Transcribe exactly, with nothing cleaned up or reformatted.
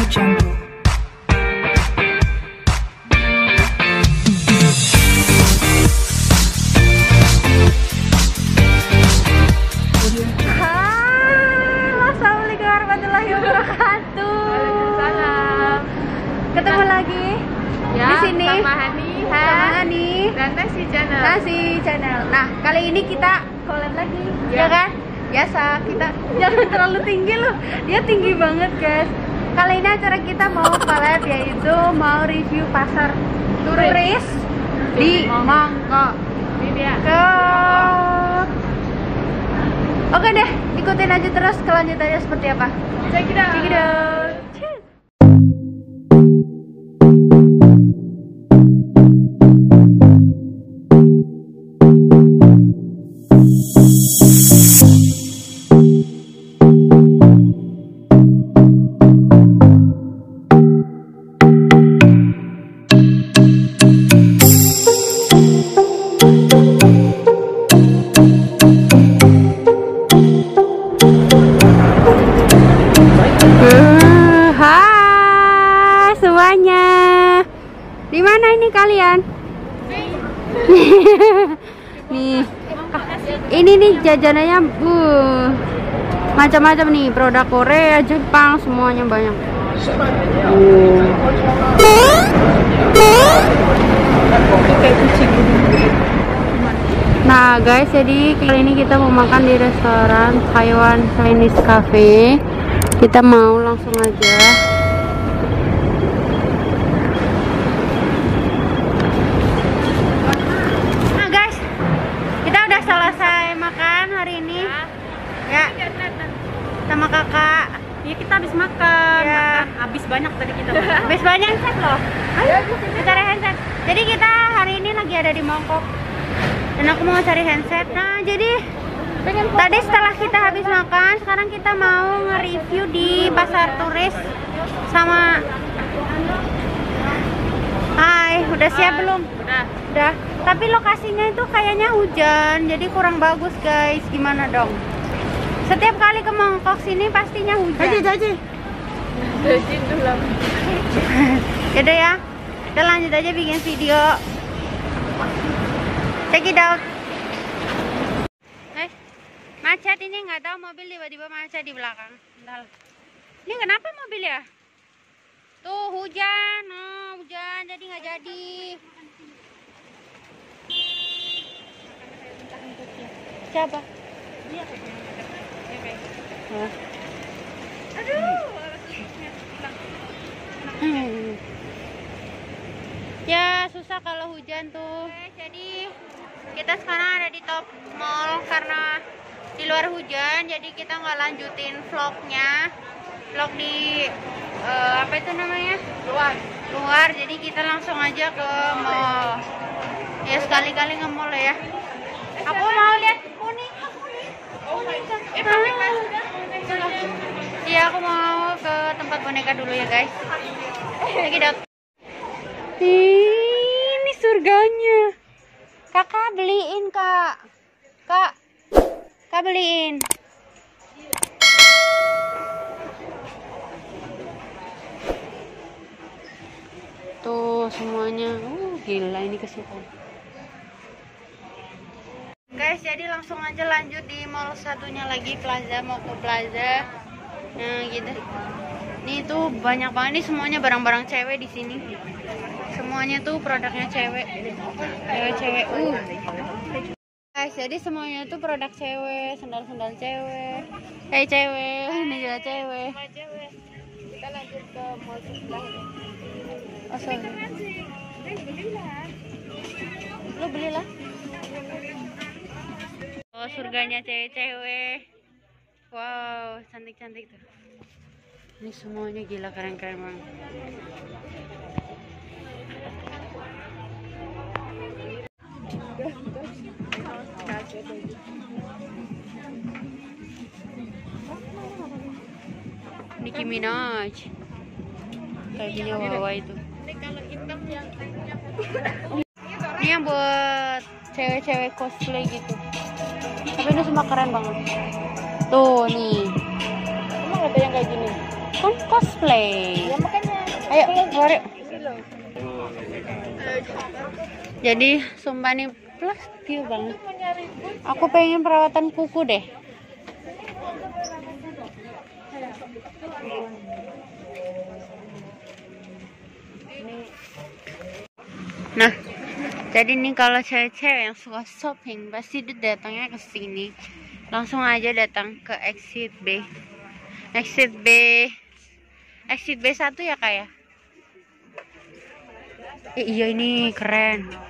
Jungle. Assalamualaikum warahmatullahi wabarakatuh. Waalaikumsalam. Ketemu lagi Ya, di sini sama Hani, sama Ani dan Nasi Channel. Nasi Channel. Nah, kali ini kita collab lagi, ya, Ya. kan? Biasa kita jangan terlalu tinggi loh. Dia tinggi banget, guys. Kali ini acara kita mau collab, yaitu mau review pasar Turis. turis di Mangkok. Ini dia. Ke Oke deh, ikutin aja terus kelanjutannya seperti apa. Check it out. Check it out. Hai semuanya. Di mana ini kalian? Nih. Ini nih jajanannya uh, macam-macam nih, produk Korea, Jepang, semuanya banyak. Nah guys, jadi kali ini kita mau makan di restoran Taiwan Chinese Cafe. Kita mau langsung aja. Nah guys, kita udah selesai makan hari ini. Ya, sama kakak. Ya, kita habis makan. Ya. Makan habis banyak tadi kita. Habis banyak handset loh. Ayo kita cari handset. Jadi kita hari ini lagi ada di Mangkok. Dan aku mau cari handset. Nah, jadi tadi setelah kita habis makan, sekarang kita mau nge-review di pasar turis sama. Hai, udah siap belum? Udah. Udah. Tapi lokasinya itu kayaknya hujan, jadi kurang bagus guys. Gimana dong? Setiap kali ke Mangkok sini pastinya hujan. Aji, aji. Dari situ lah. Yaudah ya, kita lanjut aja bikin video. Check it out. Eh, macet ini, nggak tahu mobil tiba-tiba macet di belakang. Bentar. Ini kenapa mobil ya? Tuh hujan, oh, hujan jadi nggak jadi. Siapa? Iya. Oh. Aduh. Hmm. Ya susah kalau hujan tuh. Oke, jadi kita sekarang ada di Top Mall karena di luar hujan, jadi kita nggak lanjutin vlognya. Vlog di eh, apa itu namanya? Luar. Luar. Jadi kita langsung aja ke mall. Ya sekali-kali nge mall ya. Aku mau lihat kuning. Oh my god. Eh, Ah. pakai masker. Iya, aku mau ke tempat boneka dulu ya guys. Lagi dot. Ini surganya. Kakak beliin kak. Kak, kak beliin. Tuh semuanya. Uh, gila ini ke situ. Guys, jadi langsung aja lanjut di mall satunya lagi, Plaza, mau ke Plaza. Nah, gitu. Ini tuh banyak banget nih, semuanya barang-barang cewek di sini. Semuanya tuh produknya cewek. Cewek-cewek. Uh. Guys, jadi semuanya tuh produk cewek, sendal-sendal cewek. Kayak cewek, ini juga cewek. Sama cewek. Kita lanjut ke mall sebelah ini. Oh, sorry. Lu belilah. Oh, surganya cewek-cewek. Wow, cantik-cantik tuh. Ini semuanya gila, keren-keren banget. Nicki Minaj. Kayak punya Wawa itu. Ini kalau hitam yang Ini yang buat cewek-cewek cosplay gitu. Tapi ini semua keren banget. Tuh nih. emang ada yang kayak gini? Kan cosplay. Ya makanya. Ayo, keluar yuk. Ini loh. Jadi sumpah nih plus view banget. Mau nyari pun. Aku pengen perawatan kuku deh. Nah, jadi nih kalau cewek-cewek yang suka shopping pasti dia datangnya ke sini. Langsung aja datang ke exit B. Exit B. Exit B satu ya, Kak ya? Eh, iya ini keren.